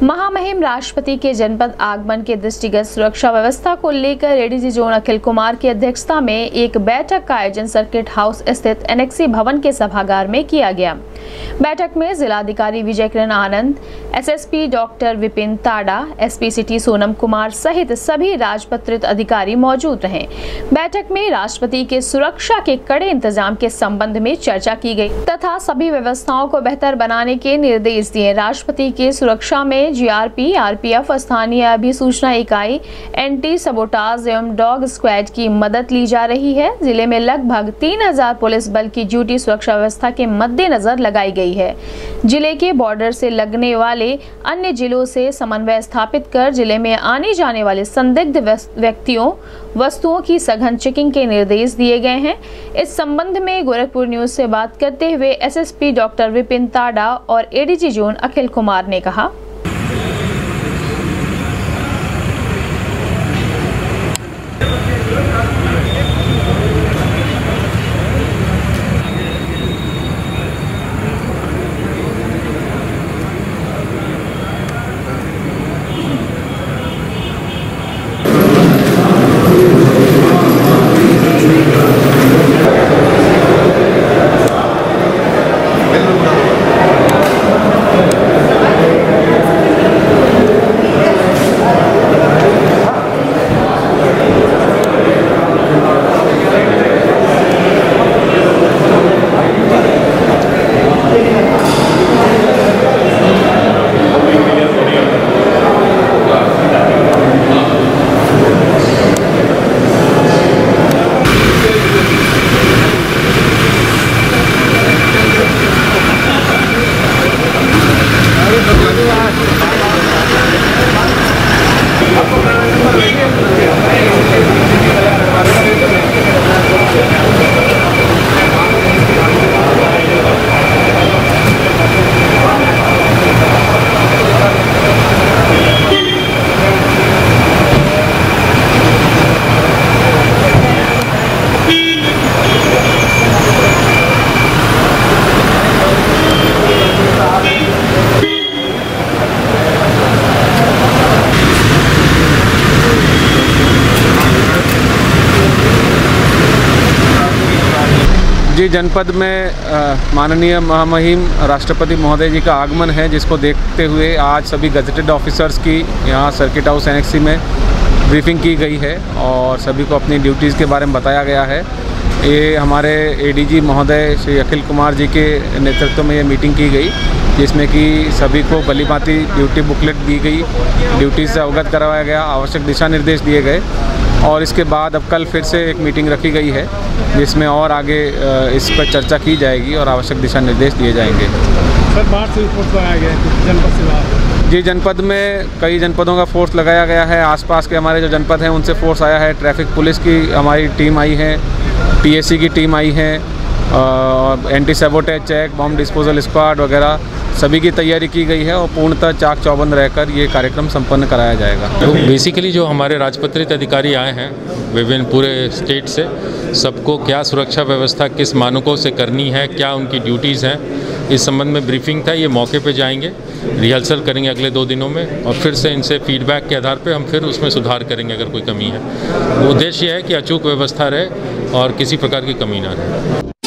महामहिम राष्ट्रपति के जनपद आगमन के दृष्टिगत सुरक्षा व्यवस्था को लेकर एडीजी जोन अखिल कुमार की अध्यक्षता में एक बैठक का आयोजन सर्किट हाउस स्थित एनेक्सी भवन के सभागार में किया गया। बैठक में जिलाधिकारी Vijay Kiran Anand, SSP doctor Vipin Tada, SP city Sonam Kumar सहित सभी राजपत्रित अधिकारी मौजूद रहे। बैठक में राष्ट्रपति के सुरक्षा के कड़े इंतजाम के संबंध में चर्चा की गई तथा सभी व्यवस्थाओं को बेहतर बनाने के निर्देश दिए। राष्ट्रपति के सुरक्षा में जीआरपी, आरपीएफ, स्थानीय अभिसूचना इकाई, एंटी सबोटाज एवं डॉग स्क्वाड की मदद ली जा रही है। जिले में लगभग 3000 पुलिस बल की ड्यूटी सुरक्षा व्यवस्था के मद्देनजर लगाई गई है। जिले के बॉर्डर से लगने वाले अन्य जिलों से समन्वय स्थापित कर जिले में आने जाने वाले संदिग्ध व्यक्तियों, वस्तुओं की सघन चेकिंग के निर्देश दिए गए हैं। इस संबंध में गोरखपुर न्यूज से बात करते हुए एसएसपी डॉक्टर विपिन ताड़ा और एडीजी जोन अखिल कुमार ने कहा, जी, जनपद में माननीय महामहिम राष्ट्रपति महोदय जी का आगमन है, जिसको देखते हुए आज सभी गजेटेड ऑफिसर्स की यहाँ सर्किट हाउस एनेक्सी में ब्रीफिंग की गई है और सभी को अपनी ड्यूटीज़ के बारे में बताया गया है। ये हमारे एडीजी महोदय श्री अखिल कुमार जी के नेतृत्व में ये मीटिंग की गई, जिसमें कि सभी को भलीभांति ड्यूटी बुकलेट दी गई, ड्यूटी से अवगत करवाया गया, आवश्यक दिशा निर्देश दिए गए और इसके बाद अब कल फिर से एक मीटिंग रखी गई है, जिसमें और आगे इस पर चर्चा की जाएगी और आवश्यक दिशा निर्देश दिए जाएंगे। सर, बाहर से फोर्स लगाया गया है जनपद से बाहर? जी, जनपद में कई जनपदों का फोर्स लगाया गया है। आसपास के हमारे जो जनपद हैं उनसे फोर्स आया है। ट्रैफिक पुलिस की हमारी टीम आई है, पीएससी की टीम आई है, anti sabotage check, bomb disposal squad वगैरह सभी की तैयारी की गई है और पूर्णतः चाक चौबंद रहकर ये कार्यक्रम संपन्न कराया जाएगा। तो बेसिकली जो हमारे राजपत्रित अधिकारी आए हैं विभिन्न पूरे स्टेट से, सबको क्या सुरक्षा व्यवस्था किस मानकों से करनी है, क्या उनकी ड्यूटीज़ हैं, इस संबंध में ब्रीफिंग था। ये मौके पे जाएंगे, रिहर्सल करेंगे अगले 2 दिनों में और फिर से इनसे फीडबैक के आधार पे हम फिर उसमें सुधार करेंगे अगर कोई कमी है। उद्देश्य है कि अचूक व्यवस्था रहे और किसी प्रकार की कमी ना रहे।